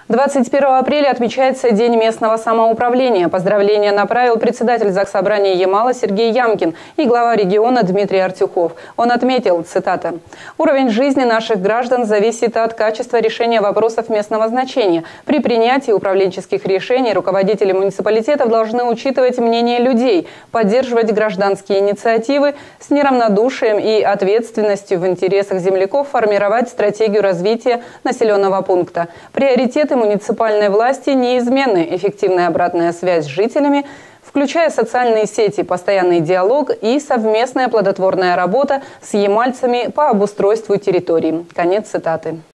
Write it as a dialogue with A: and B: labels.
A: 21 апреля отмечается День местного самоуправления. Поздравления направил председатель Заксобрания Ямала Сергей Ямкин и глава региона Дмитрий Артюхов. Он отметил, цитата: «Уровень жизни наших граждан зависит от качества решения вопросов местного значения. При принятии управленческих решений руководители муниципалитетов должны учитывать мнение людей, поддерживать гражданские инициативы, с неравнодушием и ответственностью в интересах земляков формировать стратегию развития населенного пункта. Приоритеты муниципальной власти неизменны: эффективная обратная связь с жителями, включая социальные сети, постоянный диалог и совместная плодотворная работа с ямальцами по обустройству территорий». Конец цитаты.